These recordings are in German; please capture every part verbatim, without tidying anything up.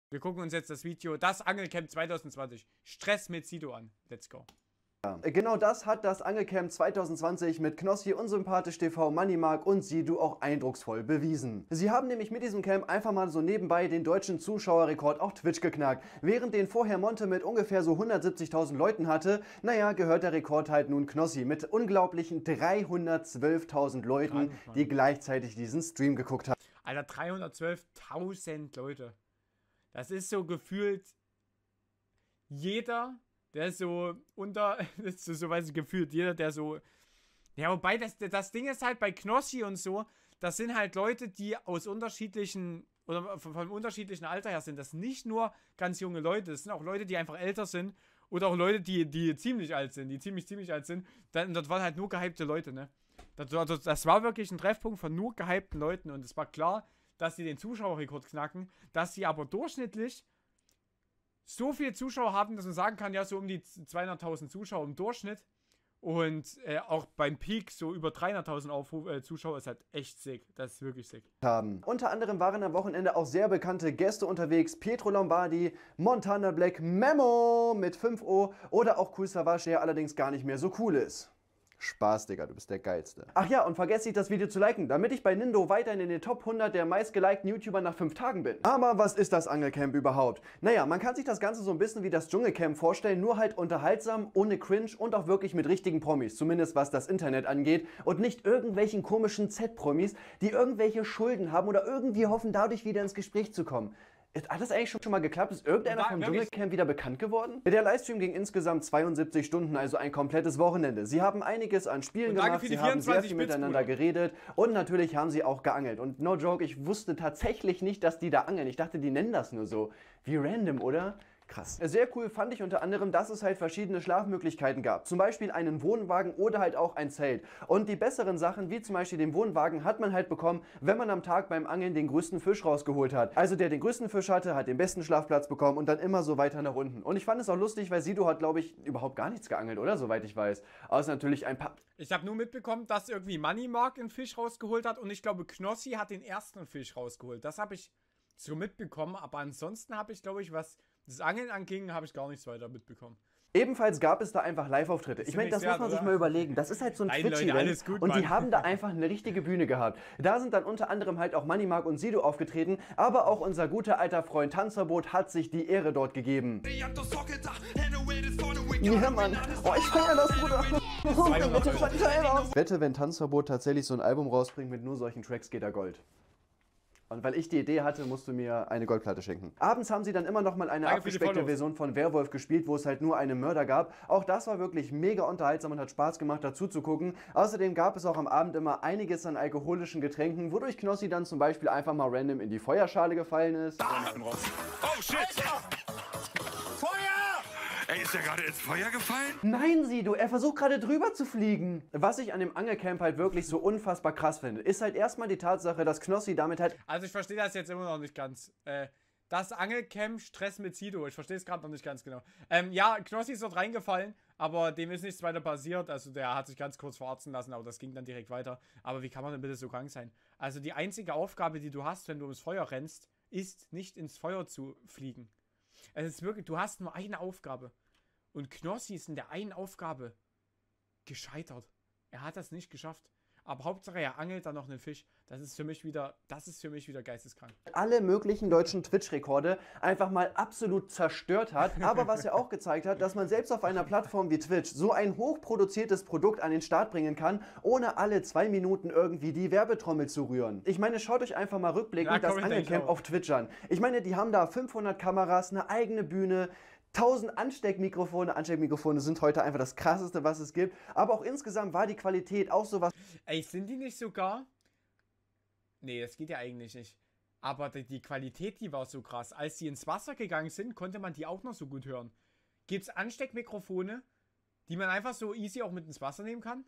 Wir gucken uns jetzt das Video, das Angelcamp zwanzig zwanzig. Stress mit Sido an. Let's go. Genau das hat das Angelcamp zwanzig zwanzig mit Knossi, Unsympathisch T V, Moneymark und Sido auch eindrucksvoll bewiesen. Sie haben nämlich mit diesem Camp einfach mal so nebenbei den deutschen Zuschauerrekord auf Twitch geknackt. Während den vorher Monte mit ungefähr so hundertsiebzigtausend Leuten hatte, naja, gehört der Rekord halt nun Knossi mit unglaublichen dreihundertzwölftausend Leuten, die gleichzeitig diesen Stream geguckt haben. Alter, dreihundertzwölftausend Leute. Das ist so gefühlt jeder, der so unter, das ist so, so weiß ich, gefühlt jeder, der so, ja, wobei das, das Ding ist halt bei Knossi und so, das sind halt Leute, die aus unterschiedlichen, oder von, von unterschiedlichen Alter her sind. Das sind nicht nur ganz junge Leute, das sind auch Leute, die einfach älter sind oder auch Leute, die, die ziemlich alt sind, die ziemlich, ziemlich alt sind. Dann, dort waren halt nur gehypte Leute, ne? Das, das, das war wirklich ein Treffpunkt von nur gehypten Leuten und es war klar, dass sie den Zuschauerrekord knacken, dass sie aber durchschnittlich so viele Zuschauer haben, dass man sagen kann, ja, so um die zweihunderttausend Zuschauer im Durchschnitt und äh, auch beim Peak so über dreihunderttausend Aufrufe, äh, Zuschauer ist halt echt sick, das ist wirklich sick. Haben. Unter anderem waren am Wochenende auch sehr bekannte Gäste unterwegs, Pietro Lombardi, Montana Black, Memo mit fünf O oder auch Kool Savas, der allerdings gar nicht mehr so cool ist. Spaß, Digga, du bist der Geilste. Ach ja, und vergesst nicht, das Video zu liken, damit ich bei Nindo weiterhin in den Top hundert der meistgelikten YouTuber nach fünf Tagen bin. Aber was ist das Angelcamp überhaupt? Naja, man kann sich das Ganze so ein bisschen wie das Dschungelcamp vorstellen, nur halt unterhaltsam, ohne Cringe und auch wirklich mit richtigen Promis, zumindest was das Internet angeht und nicht irgendwelchen komischen Z-Promis, die irgendwelche Schulden haben oder irgendwie hoffen, dadurch wieder ins Gespräch zu kommen. Hat das eigentlich schon mal geklappt? Ist irgendeiner vom Dschungelcamp wieder bekannt geworden? Der Livestream ging insgesamt zweiundsiebzig Stunden, also ein komplettes Wochenende. Sie haben einiges an Spielen gemacht, sie haben sehr viel miteinander geredet und natürlich haben sie auch geangelt. Und no joke, ich wusste tatsächlich nicht, dass die da angeln. Ich dachte, die nennen das nur so. Wie random, oder? Krass. Sehr cool fand ich unter anderem, dass es halt verschiedene Schlafmöglichkeiten gab. Zum Beispiel einen Wohnwagen oder halt auch ein Zelt. Und die besseren Sachen, wie zum Beispiel den Wohnwagen, hat man halt bekommen, wenn man am Tag beim Angeln den größten Fisch rausgeholt hat. Also der den größten Fisch hatte, hat den besten Schlafplatz bekommen und dann immer so weiter nach unten. Und ich fand es auch lustig, weil Sido hat, glaube ich, überhaupt gar nichts geangelt, oder? Soweit ich weiß. Außer natürlich ein paar... Ich habe nur mitbekommen, dass irgendwie Moneymark einen Fisch rausgeholt hat und ich glaube, Knossi hat den ersten Fisch rausgeholt. Das habe ich so mitbekommen, aber ansonsten habe ich, glaube ich, was das Angeln anging, habe ich gar nichts weiter mitbekommen. Ebenfalls gab es da einfach Live-Auftritte. Ich meine, das muss man sich mal überlegen. Das ist halt so ein Twitch-Event und die haben da einfach eine richtige Bühne gehabt. Da sind dann unter anderem halt auch Moneymark und Sido aufgetreten, aber auch unser guter alter Freund Tanzverbot hat sich die Ehre dort gegeben. Ja, Mann. Oh, ich feier das, Bruder. Ich wette, wenn Tanzverbot tatsächlich so ein Album rausbringt mit nur solchen Tracks, geht er Gold. Und weil ich die Idee hatte, musst du mir eine Goldplatte schenken. Abends haben sie dann immer noch mal eine abgespeckte Version von Werwolf gespielt, wo es halt nur einen Mörder gab. Auch das war wirklich mega unterhaltsam und hat Spaß gemacht, dazu zu gucken. Außerdem gab es auch am Abend immer einiges an alkoholischen Getränken, wodurch Knossi dann zum Beispiel einfach mal random in die Feuerschale gefallen ist. Oh shit! Ey, ist er gerade ins Feuer gefallen? Nein, Sido, er versucht gerade drüber zu fliegen. Was ich an dem Angelcamp halt wirklich so unfassbar krass finde, ist halt erstmal die Tatsache, dass Knossi damit halt... Also ich verstehe das jetzt immer noch nicht ganz. Äh, das Angelcamp Stress mit Sido, ich verstehe es gerade noch nicht ganz genau. Ähm, ja, Knossi ist dort reingefallen, aber dem ist nichts weiter passiert. Also der hat sich ganz kurz verarzten lassen, aber das ging dann direkt weiter. Aber wie kann man denn bitte so krank sein? Also die einzige Aufgabe, die du hast, wenn du ums Feuer rennst, ist nicht ins Feuer zu fliegen. Es ist wirklich, du hast nur eine Aufgabe. Und Knossi ist in der einen Aufgabe gescheitert. Er hat das nicht geschafft. Aber Hauptsache er angelt dann noch einen Fisch. Das ist für mich wieder, das ist für mich wieder geisteskrank. Alle möglichen deutschen Twitch-Rekorde einfach mal absolut zerstört hat. Aber was er auch gezeigt hat, dass man selbst auf einer Plattform wie Twitch so ein hochproduziertes Produkt an den Start bringen kann, ohne alle zwei Minuten irgendwie die Werbetrommel zu rühren. Ich meine, schaut euch einfach mal rückblickend das Angelcamp auf Twitch an. Ich meine, die haben da fünfhundert Kameras, eine eigene Bühne, tausend Ansteckmikrofone. Ansteckmikrofone sind heute einfach das krasseste, was es gibt. Aber auch insgesamt war die Qualität auch sowas. Ey, sind die nicht sogar? Nee, das geht ja eigentlich nicht. Aber die, die Qualität, die war so krass. Als die ins Wasser gegangen sind, konnte man die auch noch so gut hören. Gibt's Ansteckmikrofone, die man einfach so easy auch mit ins Wasser nehmen kann?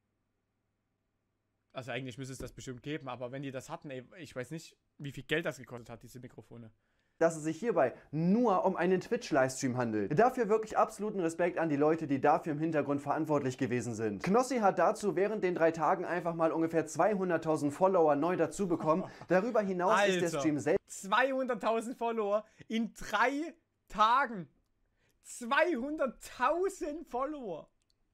Also eigentlich müsste es das bestimmt geben, aber wenn die das hatten, ey, ich weiß nicht, wie viel Geld das gekostet hat, diese Mikrofone. dass es sich hierbei nur um einen Twitch-Livestream handelt. Dafür wirklich absoluten Respekt an die Leute, die dafür im Hintergrund verantwortlich gewesen sind. Knossi hat dazu während den drei Tagen einfach mal ungefähr zweihunderttausend Follower neu dazu bekommen. Darüber hinaus Alter, ist der Stream selbst zweihunderttausend Follower in drei Tagen. zweihunderttausend Follower.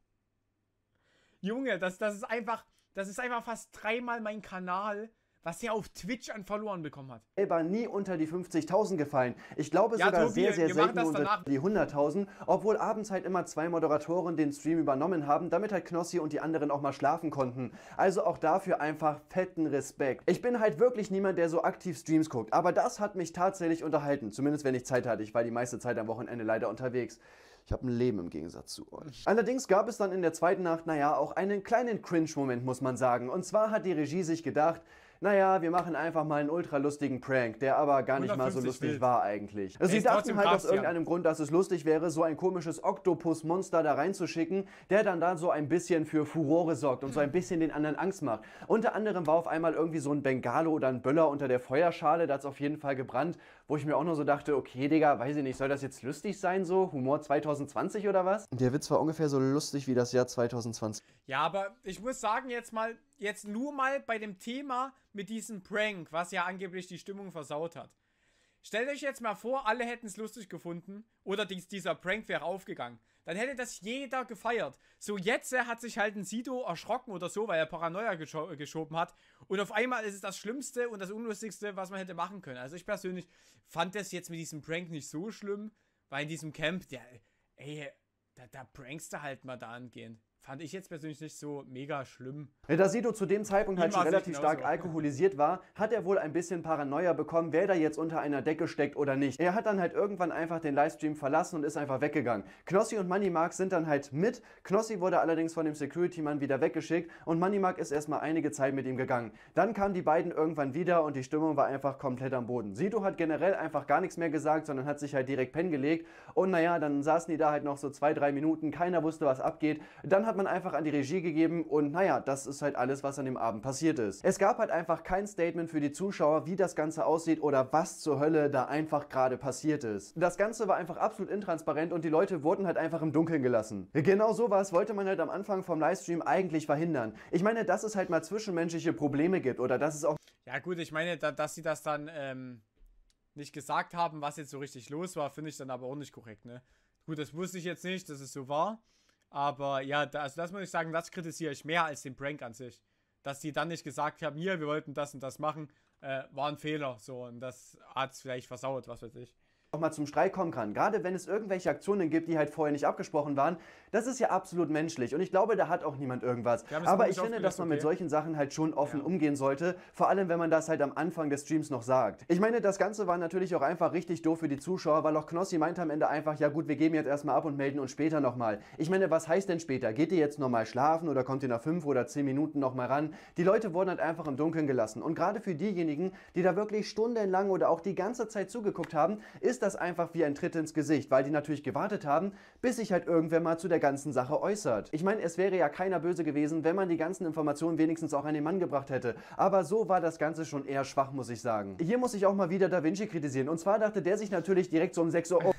Junge, das, das ist einfach, das ist einfach fast dreimal mein Kanal, was er auf Twitch an Followern bekommen hat. selber nie unter die fünfzigtausend gefallen. Ich glaube Ja, sogar Tobi, sehr, sehr wir machen selten das unter danach. die hunderttausend, obwohl abends halt immer zwei Moderatoren den Stream übernommen haben, damit halt Knossi und die anderen auch mal schlafen konnten. Also auch dafür einfach fetten Respekt. Ich bin halt wirklich niemand, der so aktiv Streams guckt, aber das hat mich tatsächlich unterhalten, zumindest wenn ich Zeit hatte. Ich war die meiste Zeit am Wochenende leider unterwegs. Ich habe ein Leben im Gegensatz zu euch. Allerdings gab es dann in der zweiten Nacht, naja, auch einen kleinen Cringe-Moment, muss man sagen. Und zwar hat die Regie sich gedacht, naja, wir machen einfach mal einen ultra lustigen Prank, der aber gar nicht mal so lustig wild. war eigentlich. Ey, Sie ist dachten trotzdem halt krass, aus irgendeinem Grund, dass es lustig wäre, so ein komisches Oktopus-Monster da reinzuschicken, der dann da so ein bisschen für Furore sorgt und so ein bisschen den anderen Angst macht. Unter anderem war auf einmal irgendwie so ein Bengalo oder ein Böller unter der Feuerschale, da hat es auf jeden Fall gebrannt, wo ich mir auch nur so dachte, okay, Digga, weiß ich nicht, soll das jetzt lustig sein so? Humor zwanzig zwanzig oder was? Der Witz war ungefähr so lustig wie das Jahr zwanzig zwanzig. Ja, aber ich muss sagen, jetzt mal, jetzt nur mal bei dem Thema mit diesem Prank, was ja angeblich die Stimmung versaut hat. Stellt euch jetzt mal vor, alle hätten es lustig gefunden oder dies, dieser Prank wäre aufgegangen. Dann hätte das jeder gefeiert. So, jetzt äh, hat sich halt ein Sido erschrocken oder so, weil er Paranoia gescho geschoben hat. Und auf einmal ist es das Schlimmste und das Unlustigste, was man hätte machen können. Also ich persönlich fand das jetzt mit diesem Prank nicht so schlimm, weil in diesem Camp, der, ey, da, da prankst du halt mal da angehend. Fand ich jetzt persönlich nicht so mega schlimm. Da Sido zu dem Zeitpunkt halt Ihm schon war's relativ nicht stark genauso. alkoholisiert war, hat er wohl ein bisschen Paranoia bekommen, wer da jetzt unter einer Decke steckt oder nicht. Er hat dann halt irgendwann einfach den Livestream verlassen und ist einfach weggegangen. Knossi und Moneymark sind dann halt mit. Knossi wurde allerdings von dem Security-Mann wieder weggeschickt und Moneymark ist erstmal einige Zeit mit ihm gegangen. Dann kamen die beiden irgendwann wieder und die Stimmung war einfach komplett am Boden. Sido hat generell einfach gar nichts mehr gesagt, sondern hat sich halt direkt pennen gelegt und naja, dann saßen die da halt noch so zwei, drei Minuten, keiner wusste, was abgeht. Dann hat man einfach an die Regie gegeben und naja, das ist halt alles, was an dem Abend passiert ist. Es gab halt einfach kein Statement für die Zuschauer, wie das Ganze aussieht oder was zur Hölle da einfach gerade passiert ist. Das Ganze war einfach absolut intransparent und die Leute wurden halt einfach im Dunkeln gelassen. Genau sowas wollte man halt am Anfang vom Livestream eigentlich verhindern. Ich meine, dass es halt mal zwischenmenschliche Probleme gibt oder dass es auch Ja gut, ich meine, da, dass sie das dann ähm, nicht gesagt haben, was jetzt so richtig los war, finde ich dann aber auch nicht korrekt, ne? Gut, das wusste ich jetzt nicht, dass es so war. Aber ja, da, also das muss ich sagen, das kritisiere ich mehr als den Prank an sich. Dass die dann nicht gesagt haben, hier, wir wollten das und das machen, äh, war ein Fehler. So, und das hat es vielleicht versaut, was weiß ich. auch mal zum Streit kommen kann. Gerade wenn es irgendwelche Aktionen gibt, die halt vorher nicht abgesprochen waren, das ist ja absolut menschlich und ich glaube, da hat auch niemand irgendwas. Aber ich finde, dass man mit solchen Sachen halt schon offen ja. umgehen sollte, vor allem wenn man das halt am Anfang des Streams noch sagt. Ich meine, das Ganze war natürlich auch einfach richtig doof für die Zuschauer, weil auch Knossi meinte am Ende einfach, ja gut, wir geben jetzt erstmal ab und melden uns später nochmal. Ich meine, was heißt denn später? Geht ihr jetzt nochmal schlafen oder kommt ihr nach fünf oder zehn Minuten nochmal ran? Die Leute wurden halt einfach im Dunkeln gelassen und gerade für diejenigen, die da wirklich stundenlang oder auch die ganze Zeit zugeguckt haben, ist das einfach wie ein Tritt ins Gesicht, weil die natürlich gewartet haben, bis sich halt irgendwer mal zu der ganzen Sache äußert. Ich meine, es wäre ja keiner böse gewesen, wenn man die ganzen Informationen wenigstens auch an den Mann gebracht hätte. Aber so war das Ganze schon eher schwach, muss ich sagen. Hier muss ich auch mal wieder Da Vinci kritisieren. Und zwar dachte der sich natürlich direkt so um sechs Uhr... Oh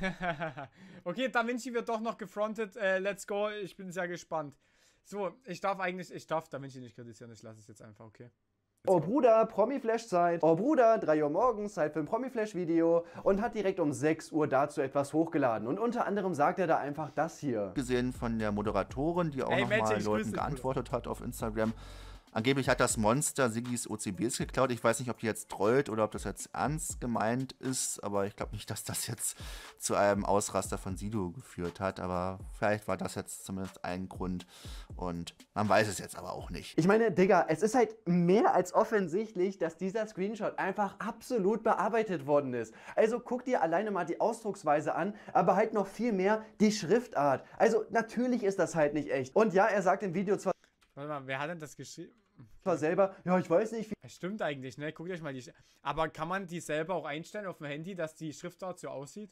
okay, Da Vinci wird doch noch gefrontet. Äh, let's go. Ich bin sehr gespannt. So, ich darf eigentlich... Ich darf Da Vinci nicht kritisieren. Ich lasse es jetzt einfach, okay? Oh Bruder, Promi-Flash-Zeit. Oh Bruder, drei Uhr morgens, Zeit für ein Promi-Flash-Video. Und hat direkt um sechs Uhr dazu etwas hochgeladen. Und unter anderem sagt er da einfach das hier. Gesehen von der Moderatorin, die auch Hey, nochmal Magic, Leuten grüß dich, geantwortet hat auf Instagram. Angeblich hat das Monster Siggis O C Bs geklaut. Ich weiß nicht, ob die jetzt trollt oder ob das jetzt ernst gemeint ist, aber ich glaube nicht, dass das jetzt zu einem Ausraster von Sido geführt hat. Aber vielleicht war das jetzt zumindest ein Grund und man weiß es jetzt aber auch nicht. Ich meine, Digga, es ist halt mehr als offensichtlich, dass dieser Screenshot einfach absolut bearbeitet worden ist. Also guck dir alleine mal die Ausdrucksweise an, aber halt noch viel mehr die Schriftart. Also natürlich ist das halt nicht echt. Und ja, er sagt im Video zwar... Warte mal, wer hat denn das geschrieben? Zwar selber, ja, ich weiß nicht, wie... Das stimmt eigentlich, ne? Guckt euch mal die... Sch Aber kann man die selber auch einstellen auf dem Handy, dass die Schriftart so aussieht?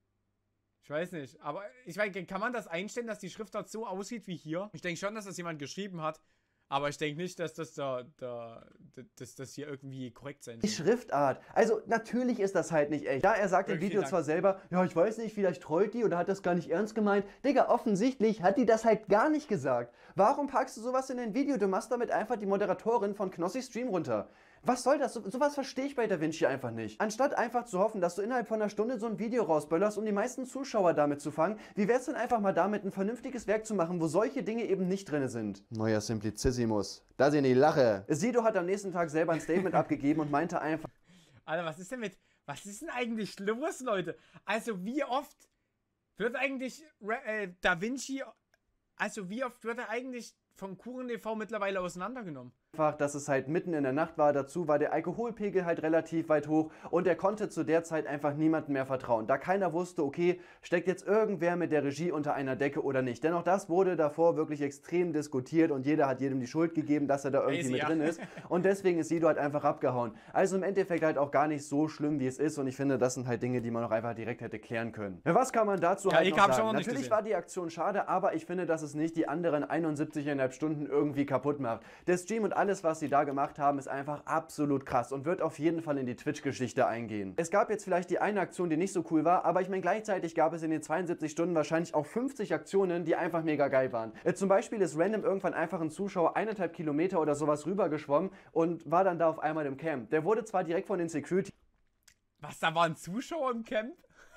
Ich weiß nicht. Aber ich weiß, kann man das einstellen, dass die Schriftart so aussieht wie hier? Ich denke schon, dass das jemand geschrieben hat. Aber ich denke nicht, dass das da, da, dass das hier irgendwie korrekt sein Die soll. Schriftart. Also natürlich ist das halt nicht echt. Ja, er sagt im Wirklich, Video vielen zwar selber, ja, ich weiß nicht, vielleicht trollt die oder hat das gar nicht ernst gemeint. Digga, offensichtlich hat die das halt gar nicht gesagt. Warum packst du sowas in ein Video? Du machst damit einfach die Moderatorin von Knossi Stream runter. Was soll das? So, sowas verstehe ich bei DaVinci einfach nicht. Anstatt einfach zu hoffen, dass du innerhalb von einer Stunde so ein Video rausböllerst, um die meisten Zuschauer damit zu fangen, wie wär's denn einfach mal damit, ein vernünftiges Werk zu machen, wo solche Dinge eben nicht drin sind? Neuer Simplicissimus. Da sind die Lache. Sido hat am nächsten Tag selber ein Statement abgegeben und meinte einfach, Alter, was ist denn mit. Was ist denn eigentlich los, Leute? Also, wie oft wird eigentlich äh, DaVinci. Also, wie oft wird er eigentlich vom Kuchen T V mittlerweile auseinandergenommen? dass es halt mitten in der Nacht war. Dazu war der Alkoholpegel halt relativ weit hoch und er konnte zu der Zeit einfach niemandem mehr vertrauen, da keiner wusste, okay, steckt jetzt irgendwer mit der Regie unter einer Decke oder nicht. Denn auch das wurde davor wirklich extrem diskutiert und jeder hat jedem die Schuld gegeben, dass er da irgendwie Crazy, mit ja. drin ist. Und deswegen ist Sido halt einfach abgehauen. Also im Endeffekt halt auch gar nicht so schlimm, wie es ist und ich finde, das sind halt Dinge, die man auch einfach direkt hätte klären können. Ja, was kann man dazu Ja, halt ich noch hab's sagen? auch nicht Natürlich gesehen. war die Aktion schade, aber ich finde, dass es nicht die anderen einundsiebzig Komma fünf Stunden irgendwie kaputt macht. Der Stream und alles, was sie da gemacht haben, ist einfach absolut krass und wird auf jeden Fall in die Twitch-Geschichte eingehen. Es gab jetzt vielleicht die eine Aktion, die nicht so cool war, aber ich meine, gleichzeitig gab es in den zweiundsiebzig Stunden wahrscheinlich auch fünfzig Aktionen, die einfach mega geil waren. Äh, zum Beispiel ist random irgendwann einfach ein Zuschauer eineinhalb Kilometer oder sowas rübergeschwommen und war dann da auf einmal im Camp. Der wurde zwar direkt von den Security Was, da waren Zuschauer im Camp?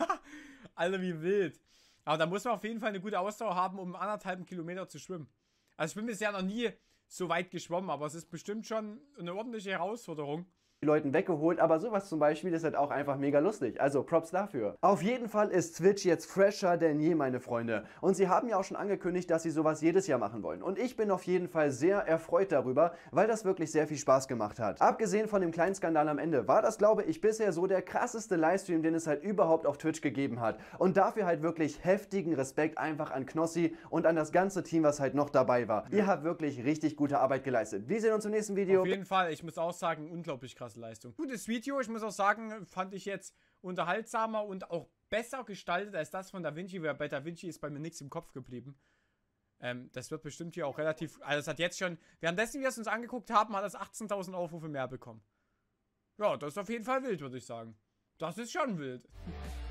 Alter, wie wild. Aber da muss man auf jeden Fall eine gute Ausdauer haben, um anderthalb Kilometer zu schwimmen. Also ich bin bisher noch nie so weit geschwommen, aber es ist bestimmt schon eine ordentliche Herausforderung. Leuten weggeholt, aber sowas zum Beispiel ist halt auch einfach mega lustig. Also Props dafür. Auf jeden Fall ist Twitch jetzt fresher denn je, meine Freunde. Und sie haben ja auch schon angekündigt, dass sie sowas jedes Jahr machen wollen. Und ich bin auf jeden Fall sehr erfreut darüber, weil das wirklich sehr viel Spaß gemacht hat. Abgesehen von dem kleinen Skandal am Ende war das, glaube ich, bisher so der krasseste Livestream, den es halt überhaupt auf Twitch gegeben hat. Und dafür halt wirklich heftigen Respekt einfach an Knossi und an das ganze Team, was halt noch dabei war. Ihr habt wirklich richtig gute Arbeit geleistet. Wir sehen uns im nächsten Video. Auf jeden Fall, ich muss auch sagen, unglaublich krasse Leistung. Gutes Video, ich muss auch sagen, fand ich jetzt unterhaltsamer und auch besser gestaltet als das von DaVinci, weil bei DaVinci ist bei mir nichts im Kopf geblieben. Ähm, das wird bestimmt hier auch relativ, also es hat jetzt schon, währenddessen wir es uns angeguckt haben, hat es achtzehntausend Aufrufe mehr bekommen. Ja, das ist auf jeden Fall wild, würde ich sagen. Das ist schon wild.